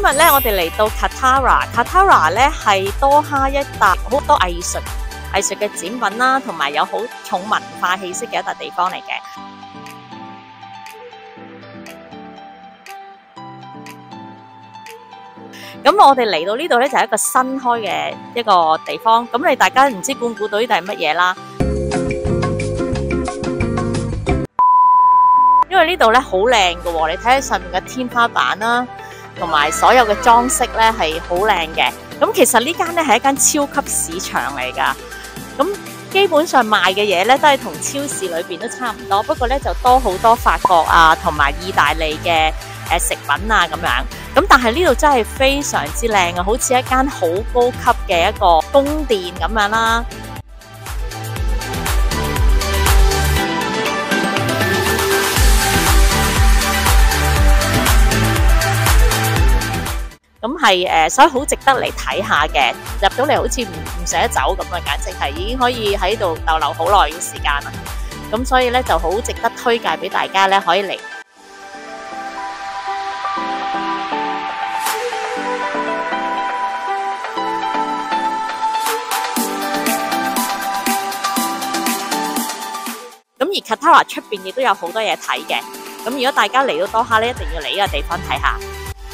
日咧，我哋嚟到 Katara 咧係多哈一笪好多藝術嘅展品啦，同埋有好重文化氣息嘅一笪地方嚟嘅。咁我哋嚟到呢度咧就係一個新開嘅一個地方，咁你大家唔知估到呢度係乜嘢啦？因為呢度咧好靚㗎喎，你睇下上面嘅天花板啦，同埋所有嘅裝飾咧係好靚嘅。咁其實呢間咧係一間超級市場嚟㗎。咁基本上賣嘅嘢咧都係同超市裏邊都差唔多，不過咧就多好多法國啊同埋意大利嘅食品啊咁樣。咁但係呢度真係非常之靚啊，好似一間好高級嘅一個宮殿咁樣啦。咁係所以好值得嚟睇下嘅。入到嚟好似唔捨得走咁啊，簡直係已經可以喺度逗留好耐嘅時間啦。咁所以咧就好值得推介俾大家咧，可以嚟。咁而 Katara 出邊亦都有好多嘢睇嘅。咁如果大家嚟到多哈咧，一定要嚟呢個地方睇下。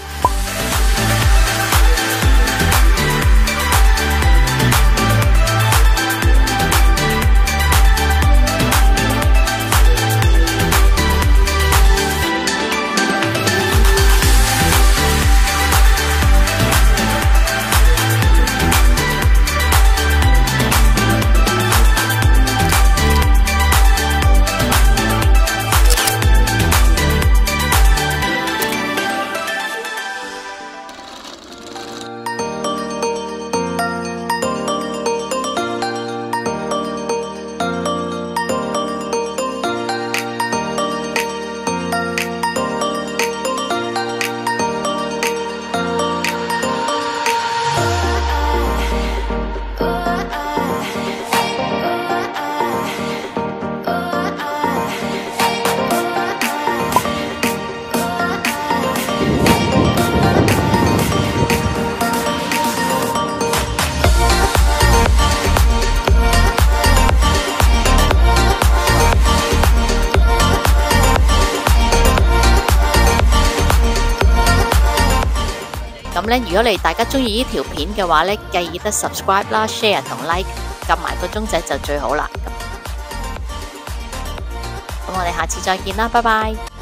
咁咧，如果你大家中意呢條片嘅話咧，記得 subscribe 啦、share 同 like， 撳埋個鐘仔就最好啦。咁我哋下次再見啦，拜拜。